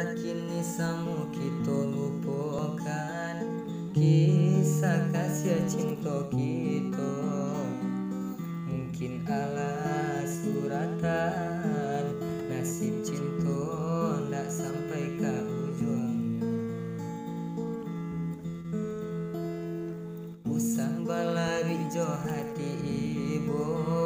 Masa kini samu kita lupakan kisah kasih cinta kita. Mungkin ala suratan nasib cinta ndak sampai ke ujungnya. Usah balari jo hati ibu